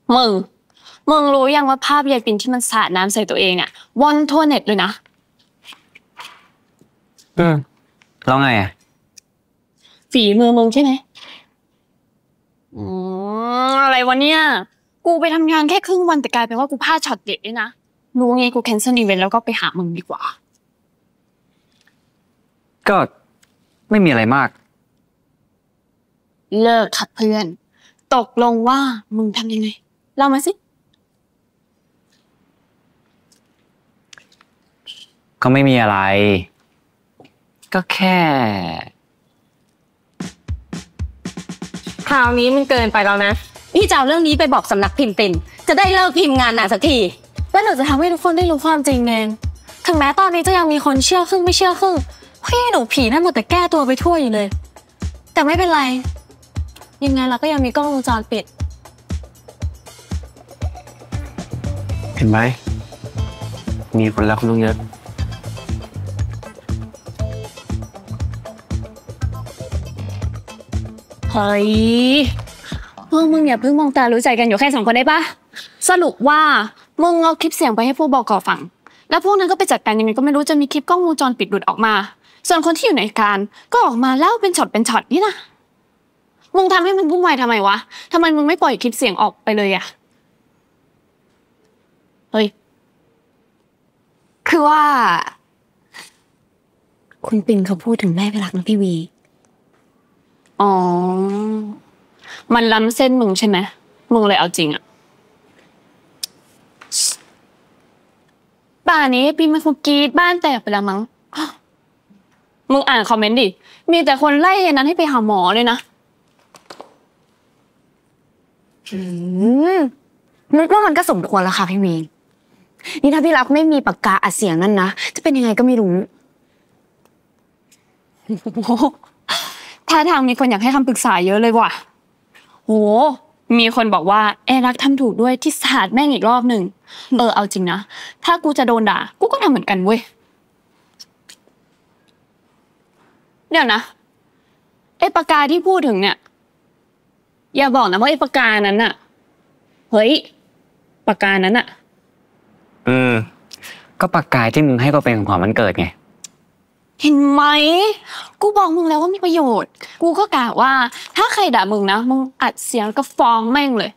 มึงมึงรู้ยังว่าภาพยายปิ่นที่มันสาดน้ำใส่ตัวเองอะว่อนทั่วเน็ตเลยนะแล้วไงอ่ะฝีมือมึงใช่ไหมอะไรวะเนี่ยกูไปทำงานแค่ครึ่งวันแต่กลายเป็นว่ากูพลาดช็อตเด็ดด้วยนะรู้ไงกูแคนเซิลอีเวนต์แล้วก็ไปหามึงดีกว่าก็ไม่มีอะไรมากเลิกขัดเพื่อนตกลงว่ามึงทำยังไงเล่ามาสิก็ไม่มีอะไรก็แค่คราวนี้มันเกินไปแล้วนะพี่จะเอาเรื่องนี้ไปบอกสำนักพิมพ์ตินจะได้เลิกพิมพ์งานหนักสักทีแล้วหนูจะทำให้ทุกคนได้รู้ความจริงเองถึงแม้ตอนนี้จะยังมีคนเชื่อครึ่งไม่เชื่อครึ่งพี่หนูผีนั่นหมดแต่แก้ตัวไปทั่วอยู่เลยแต่ไม่เป็นไรยังไงเราก็ยังมีกล้องวงจรปิดเห็นไหมมีคนรักลุงเยอะเฮ้ยพวกมึงอย่าเพิ่งมองตารู้ใจกันอยู่แค่2 คนได้ปะสรุปว่ามึงเอาคลิปเสียงไปให้พวกบก.ฟังแล้วพวกนั้นก็ไปจัดการยังไงก็ไม่รู้จะมีคลิปกล้องวงจรปิดหลุดออกมาส่วนคนที่อยู่ในการก็ออกมาเล่าเป็นช็อตนี่นะมึงทำให้มันวุ่นวายทำไมวะทำไมมึงไม่ปล่อยคลิปเสียงออกไปเลยอะเฮ้ยคือว่าคุณปิ่นเขาพูดถึงแม่ไปรักนะพี่วีอ๋อมันล้ำเส้นมึงใช่ไหมมึงเลยเอาจริงอะป่านนี้ปีมันคงกรีดบ้านแตกไปแล้วมั้งมึงอ่านคอมเมนต์ดิมีแต่คนไล่ยายนั้นให้ไปหาหมอเลยนะนึกว่ามันก็สมควรแล้วค่ะพี่วีนี่ถ้าพี่รักไม่มีปากกาอัดเสียงนั่นนะจะเป็นยังไงก็ไม่รู้ท่าทางมีคนอยากให้คำปรึกษาเยอะเลยว่ะโหมีคนบอกว่ารักทำถูกด้วยที่สาดแม่งอีกรอบหนึ่งเอาจริงนะถ้ากูจะโดนด่ากูก็ทำเหมือนกันเว้ยเดี๋ยวนะปากกาที่พูดถึงเนี่ยอย่าบอกนะว่าปากกานั้นน่ะเฮ้ยปากกานั้นน่ะก็ปากกาที่มึงให้ก็เป็นของขวัญวันเกิดไงเห็นไหมกูบอกมึงแล้วว่ามีประโยชน์กูก็กะว่าถ้าใครด่ามึงนะมึงอัดเสียงแล้วก็ฟ้องแม่งเลย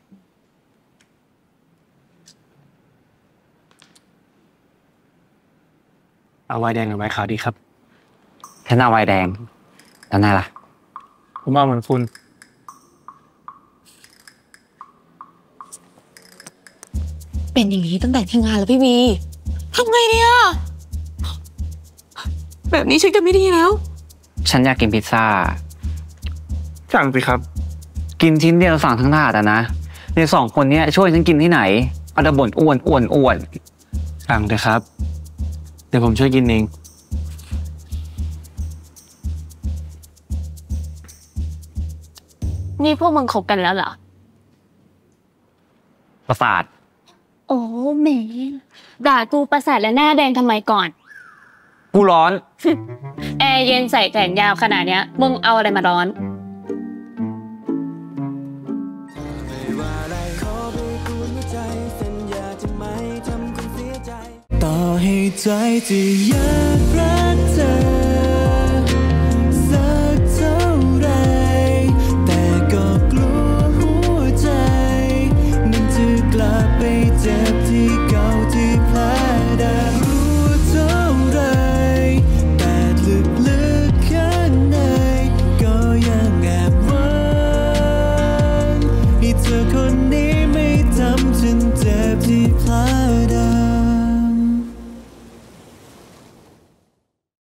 เอาไวน์แดงหรือไวน์ขาวดีครับฉันเอาไวน์แดงแล้วนายล่ะผมเอาเหมือนคุณเป็นอย่างนี้ตั้งแต่ที่งานแล้วพี่วีทำไงเนี่ยแบบนี้ฉันก็ไม่ดีแล้วฉันอยากกินพิซซ่าสั่งสิครับกินชิ้นเดียวสั่งทั้งถาดอะนะใน2 คนนี้ช่วยฉันกินที่ไหนเอาแต่บ่นอ้วนสั่งเลยครับเดี๋ยวผมช่วยกินเองนี่พวกมึงคบกันแล้วเหรอประสาทโอ้แม่ด่ากูประสาทและหน้าแดงทำไมก่อนกูร้อนแอร์เย็นใส่แขนยาวขนาดเนี้ยมึงเอาอะไรมาร้อนต่อให้ใจจะอยากรักเธอสักเท่าไรแต่ก็กลัวหัวใจมันจะกลับไปเจ็บที่เก่าที่แผลได้รู้เท่าไรแต่ลึกๆข้างในก็ยังแอบหวังให้เธอคนนี้